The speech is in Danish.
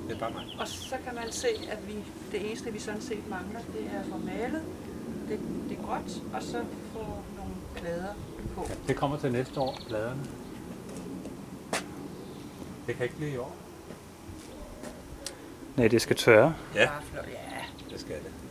Det er bare mig. Og så kan man se, at det eneste, vi sådan set mangler, det er for malet. Det er gråt, og så få nogle plader på. Det kommer til næste år, pladerne. Det kan ikke blive i år. Nej, det skal tørre. Ja, Bare flot. Ja. det skal det.